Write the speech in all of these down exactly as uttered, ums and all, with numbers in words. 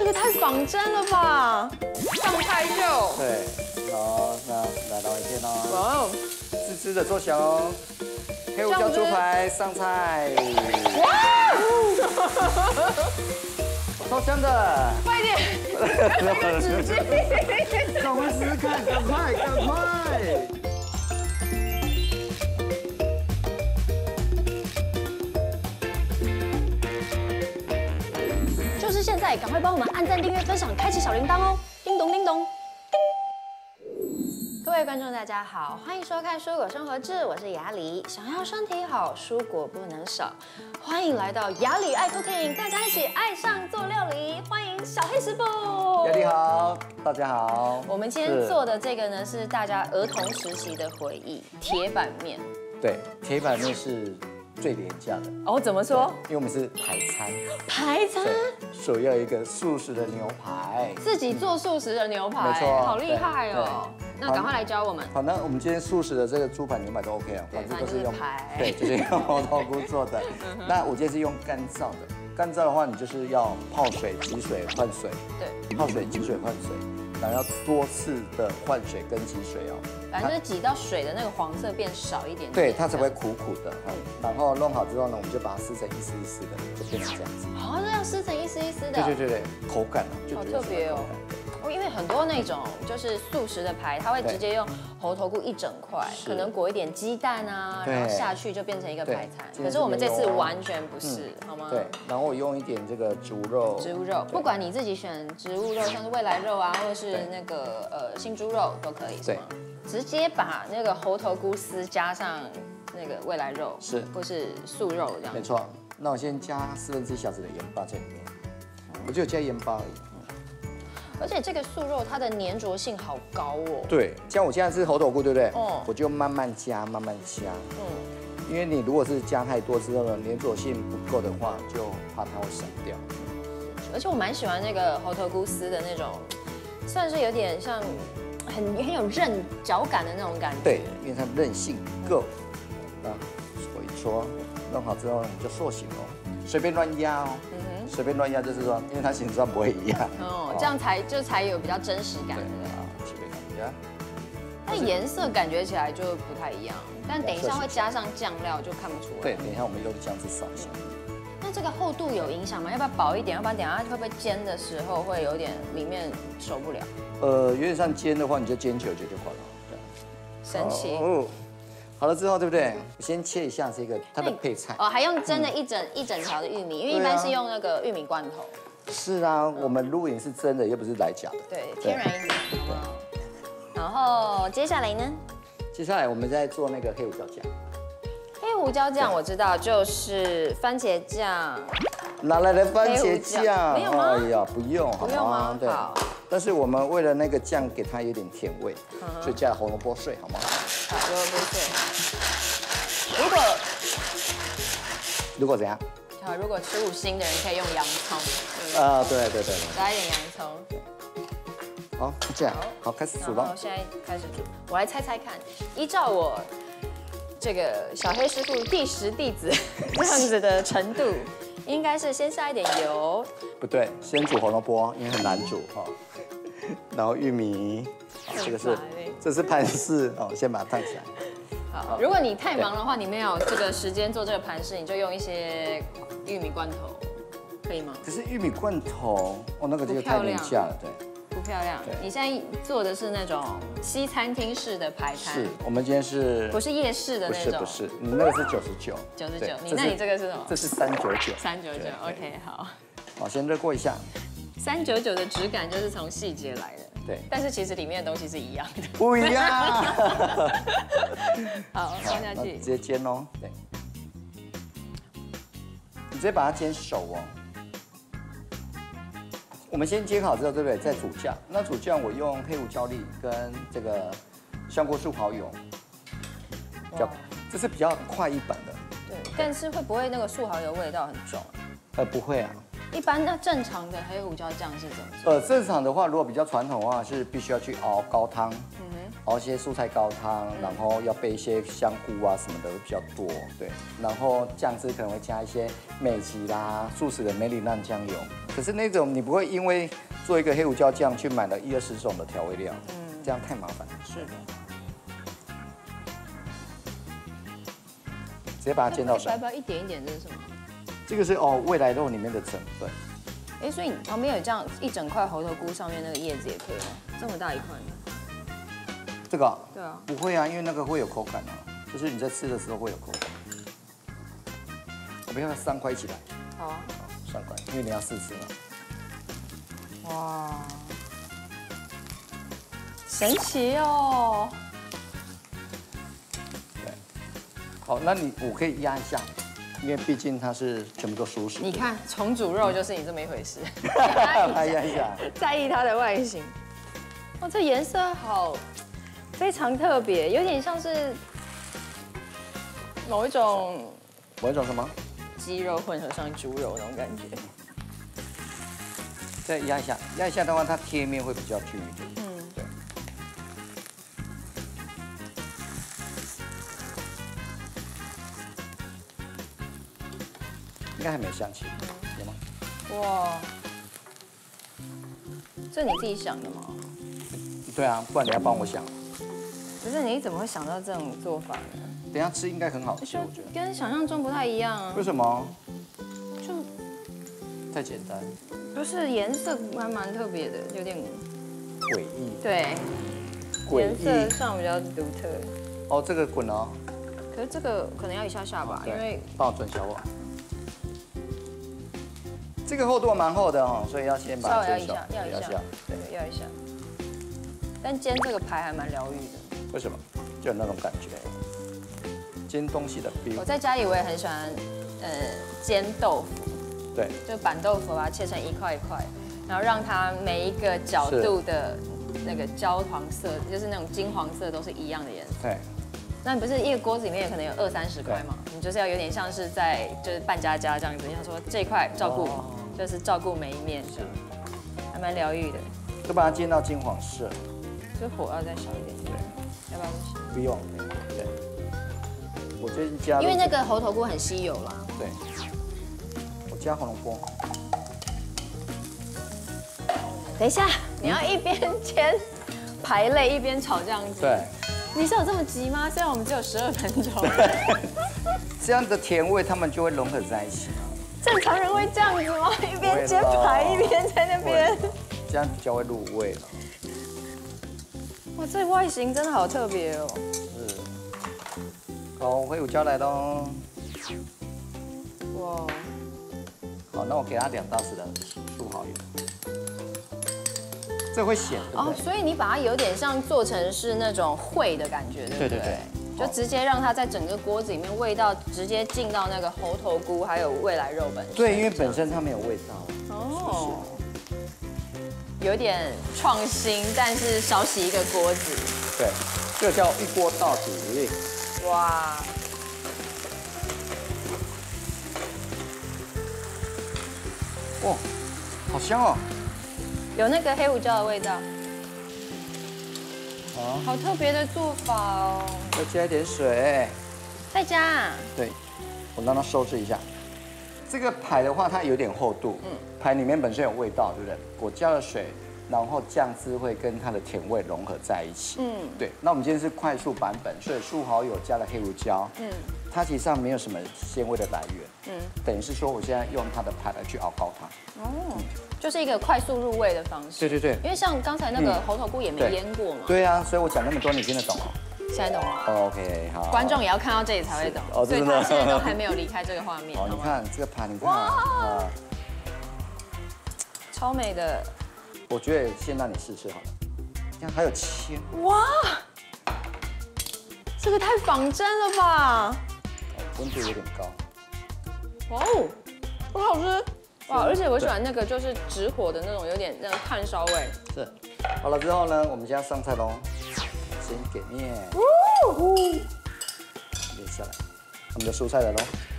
个太仿真了吧！上菜就对，好，那来到一片哦。 哇哦， 滋滋的作响哦。黑胡椒猪排上菜。 哇！ 超香的。 快点！那个纸巾。 赶快试试看，赶快，赶快！ 就是现在，赶快帮我们按赞、订阅、分享、开启小铃铛哦！叮咚叮咚，叮！各位观众，大家好，欢迎收看《蔬果生活志》，我是雅里。想要身体好，蔬果不能少。欢迎来到雅里爱 Cooking， 大家一起爱上做料理。欢迎小黑师傅。 雅里好，大家好。 我们今天做的这个呢，是大家儿童时期的回忆——铁板面。 对，铁板面是最廉价的。 哦，怎么说？ 因为我们是排餐。 排餐。 所以要有一个素食的牛排。 自己做素食的牛排， 没错， 好厉害哦！那赶快来教我们。 好，那我们今天素食的这个猪排牛排都 OK 啊，反正都是用对，就是用猴头菇做的。那我今天是用干燥的，干燥的话，你就是要泡水、挤水、换水。对，泡水、挤水、换水，然后要多次的换水跟挤水哦。 反正就是挤到水的那个黄色变少一点点， 对，它才会苦苦的。然后弄好之后呢，我们就把它撕成一丝一丝的，就变成这样子。 哦，这样撕成一丝一丝的。 对对对对，口感啊， 好特别哦。因为很多那种就是素食的排，它会直接用猴头菇一整块，可能裹一点鸡蛋啊，然后下去就变成一个排餐。可是我们这次完全不是，好吗？ 对，然后我用一点这个植物肉。 植物肉，不管你自己选植物肉，像是未来肉啊，或者是那个呃新猪肉都可以，是吗？直接把那个猴头菇丝加上那个未来肉， 是， 或是素肉这样。 没错。那我先加四分之一小匙的盐巴在里面，我就加盐巴而已。 而且这个素肉它的粘着性好高哦。 对，像我现在是猴头菇，对不对？哦。我就慢慢加，慢慢加。嗯。因为你如果是加太多之后呢，粘着性不够的话，就怕它会散掉。 而且我蛮喜欢那个猴头菇丝的那种，算是有点像很很有韧嚼感的那种感觉。 对，因为它韧性够。啊，搓一搓，弄好之后我们就塑形哦，随便乱压哦。随便乱压就是说，因为它形状不会一样哦，这样才就才有比较真实感的啊。 随便乱压， 那颜色感觉起来就不太一样，但等一下会加上酱料就看不出来。 对，等一下我们用酱汁扫一下。 那这个厚度有影响吗？要不要薄一点？要不然等一下会不会煎的时候会有点里面熟不了？ 呃，有点像煎的话，你就煎久久就好了。 神奇。 好了之后，对不对？我先切一下这个它的配菜。 哦，还用真的一整一整条的玉米，因为一般是用那个玉米罐头。 是啊，我们露营是真的，又不是来假的。 对，天然一点，好不好？然后接下来呢？ 接下来我们再做那个黑胡椒酱。 黑胡椒酱我知道，就是番茄酱。 哪来的番茄酱？ 没有吗？ 哎呀，不用， 不用吗？ 对。但是我们为了那个酱给它有点甜味，所以加红萝卜碎，好吗？ 好，红萝卜碎。如果如果怎样？ 好，如果吃五星的人可以用洋葱。 啊，对对对。 加一点洋葱。 好，这样，好，开始煮了。 然后现在开始煮，我来猜猜看，依照我这个小黑师傅第十弟子这样子的程度，应该是先下一点油。 不对，先煮红萝卜，因为很难煮哈。然后玉米，这个是这是盘式哦，先把它烫起来。 好，如果你太忙的话，你没有这个时间做这个盘式，你就用一些玉米罐头，可以吗？ 可是玉米罐头，哦，那个就太廉价了，对。 不漂亮。你现在做的是那种西餐厅式的排餐。 是，我们今天是。 不是夜市的那种。 不是不是，你那个是九十九。 九十九，你那你这个是什么？ 这是三九九。 三九九 ，OK， 好。 好，先热过一下。 三九九的质感就是从细节来的。 对。 但是其实里面的东西是一样的。 不一样。 好，放下去。 直接煎哦。对。你直接把它煎熟哦。我们先煎好之后，对不对？再煮酱。那煮酱我用黑胡椒粒跟这个香锅素蚝油，比较这是比较快一版的。 对，但是会不会那个素蚝油味道很重？ 呃，不会啊。 一般那正常的黑胡椒酱是怎么做？ 呃，正常的话，如果比较传统的话，是必须要去熬高汤，嗯哼，熬一些蔬菜高汤，然后要备一些香菇啊什么的会比较多，对。然后酱汁可能会加一些美极啦、素食的梅里酿酱油， 可是那种你不会因为做一个黑胡椒酱去买了一二十种的调味料，嗯，这样太麻烦了。 是的。 直接把它煎到熟。 白白一点一点，这是什么？ 这个是哦未来肉里面的成分。 哎，所以你旁边有这样一整块猴头菇，上面那个叶子也可以吗？这么大一块呢？ 这个？ 对啊。 不会啊，因为那个会有口感啊，就是你在吃的时候会有口感。我们要三块一起来。 好啊。 三块，因为你要试吃嘛。 哇，神奇哦！ 对，好，那你我可以压一下，因为毕竟它是全部都熟食。 你看，重煮肉就是你这么一回事。 压一下， 在意它的外形。哇，这颜色好，非常特别，有点像是某一种某一种什么？ 鸡肉混合上猪肉那种感觉。 再压一下，压一下的话，它贴面会比较均匀。嗯，对。应该还没香气，有吗？ 哇，这你自己想的吗？ 对啊，不然你要帮我想。 可是你怎么会想到这种做法呢？ 等下吃应该很好吃，我觉得。 跟想象中不太一样啊。 为什么？ 就太简单。 不是，颜色还蛮特别的，有点诡异。 对，颜色上比较独特。 哦，这个滚哦。 可是这个可能要一下下吧，因为帮我转小火。这个厚度蛮厚的哦，所以要先把它煎熟。 要一下，要一下，对，要一下。但煎这个排还蛮疗愈的。 为什么？就有那种感觉。煎东西的 feel。 我在家里我也很喜欢，呃，煎豆腐。 对， 就板豆腐把它切成一块一块，然后让它每一个角度的那个焦黄色，就是那种金黄色都是一样的颜色。 对。 那不是一个锅子里面可能有二三十块嘛？你就是要有点像是在就是扮家家这样子，想说这一块照顾，就是照顾每一面，这样还蛮疗愈的。 就把它煎到金黄色。 就火要再小一点，对，要不要不行？ 不用，对。我最近加， 因为那个猴头菇很吸油啦。 对。加红萝卜。 等一下，你要一边煎排类一边炒这样子。 对。 你是有这么急吗？虽然我们只有十二分钟。 这样的甜味，它们就会融合在一起。 正常人会这样子吗？一边煎排一边在那边。 这样比较会入味了。 哇，这外形真的好特别哦。 是。好，黑胡椒来喽。哇。好，那我给它两大匙的素蚝油，这会咸哦。 所以你把它有点像做成是那种烩的感觉，对不对？对对对。就直接让它在整个锅子里面味道直接进到那个猴头菇还有未来肉本身。 对，因为本身它没有味道。哦。 有点创新，但是少洗一个锅子。 对，这叫一锅到底。哇。哇，好香哦！ 有那个黑胡椒的味道。啊，好特别的做法哦。 再加一点水。 再加。 对，我让它收汁一下。这个排的话，它有点厚度。嗯。排里面本身有味道，对不对？我加了水，然后酱汁会跟它的甜味融合在一起。嗯。对，那我们今天是快速版本，所以素蚝油加了黑胡椒。嗯。它其实上没有什么鲜味的来源，嗯，等于是说我现在用它的排来去熬高它，哦， 就是一个快速入味的方式。 对对对， 因为像刚才那个猴头菇也没腌过嘛。 对啊，所以我讲那么多你听得懂哦？ 现在懂了。 哦 OK， 好。 观众也要看到这里才会懂，所以他现在都还没有离开这个画面。 哦，你看这个盘，你看，哇， 超美的。 我觉得先让你试试好了，你看还有切。 哇，这个太仿真了吧！ 温度有点高。 哇哦，很好吃哇！而且我喜欢那个就是直火的那种，有点那种炭烧味。 是。好了之后呢，我们现在上菜喽。先给面。面下来，我们的蔬菜来喽。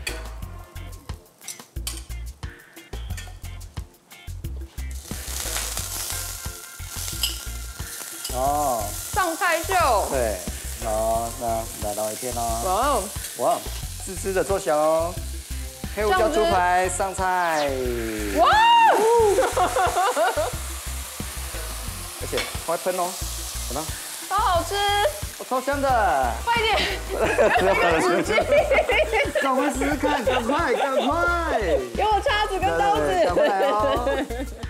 哦。 上菜秀。 对。好，那来到一片喽。 哇哦。 哇。滋滋的作响哦，黑胡椒猪排上菜。哇！ 而且它会喷哦，怎么？ 好好吃， 我超香的。 快一点！ 不要喷了，是不是？赶快试试看，赶快，赶快！ 给我叉子跟刀子。 赶快哦。